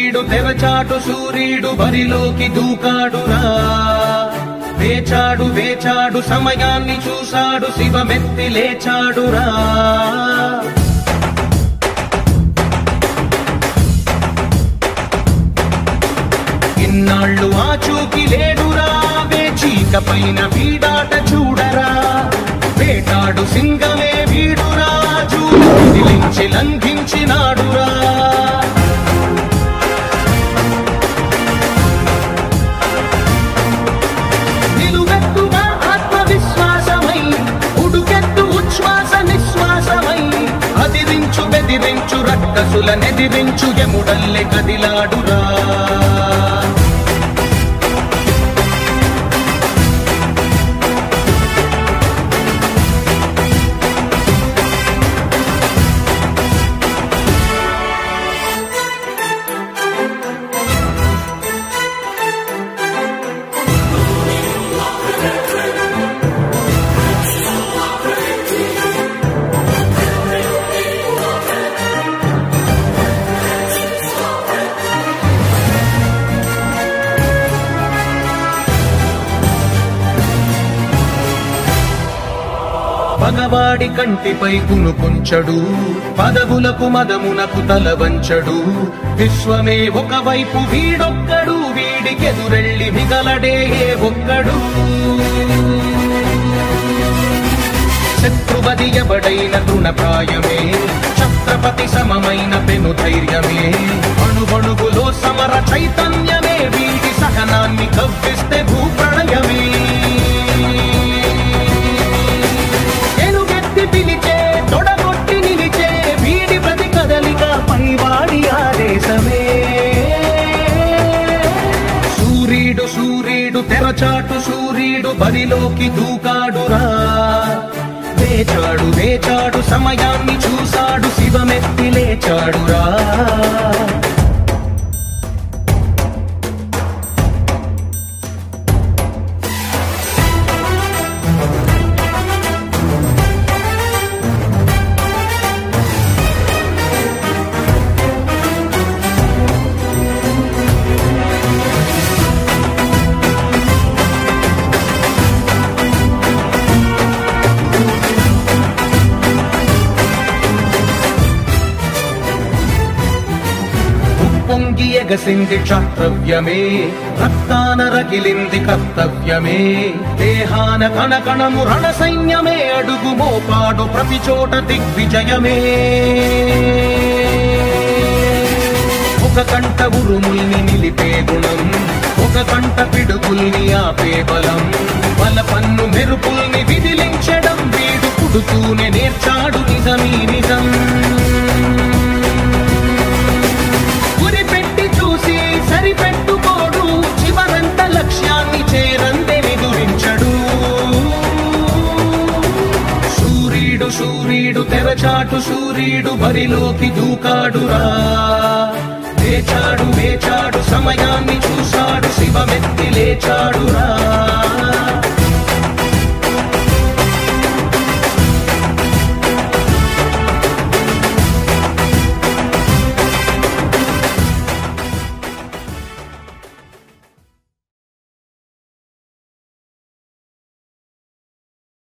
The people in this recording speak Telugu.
సూర్యుడు తెరచాటు సూర్యుడు బరిలోకి దూకాడురా వేచాడు వేచాడు సమయాన్ని చూశాడు శివమెత్తి లేచాడురా ఇన్నాళ్ళు ఆచూకి లేడురా వేచీక పైన వీడాట చూడరా వేటాడు సింగమే వీడురా చూడు విదిలించి లంఘించినాడురా నిలువెత్తుగా ఆత్మవిశ్వాసమై ఉడుకెత్తు ఉచ్ఛ్వాస నిశ్వాసమై అదిరించు బెదిరించు రక్కసుల నెదిరించు యముడల్లె కదిలాడురా పగవాడి కంటిపై కునుకుంచడు పదవులకు మదమునకు తల వంచడు విశ్వమే ఒకవైపు వీడొక్కడు వీడికెదురెళ్ళి మిగలడే ఒక్కడు శత్రువది ఎవడైన తృణప్రాయమే ఛత్రపతి సమమైన పెను ధైర్యమే అణువణువులో సమర చైతన్యమే వీడి సహనాన్ని కవ్విస్తే భూప్రణయమే పిలిచే తొడగొట్టి నిలిచే వీడి ప్రతి కదలిక పైవాడి ఆదేశమే సూర్యుడు సూర్యుడు తెరచాటు సూర్యుడు బరిలోకి దూకాడురా వేచాడు వేచాడు సమయాన్ని చూశాడు శివమెత్తి లేచాడురా పొంగి ఎగసింది క్షాత్రవ్యమే రక్తాన రగిలింది కర్తవ్యమే దేహాన కణకణము రణ సైన్యమే అడుగు మోపాడు ప్రతి చోట దిగ్విజయమే ఒక కంట ఉరుముల్ని నిలిపే గుణం ఒక కంట పిడుగుల్ని ఆపే బలం బల పన్ను మెరుపుల్ని విదిలించడం వీడు పుడుతూనే నేర్చాడు నిజమీ నిజం సరిపెట్టుకోడు చివరంత లక్ష్యాన్ని చేరందే నిదురించడు సూర్యుడు సూర్యుడు తెరచాటు సూర్యుడు బరిలోకి దూకాడురా వేచాడు వేచాడు సమయాన్ని చూశాడు శివమెత్తి లేచాడురా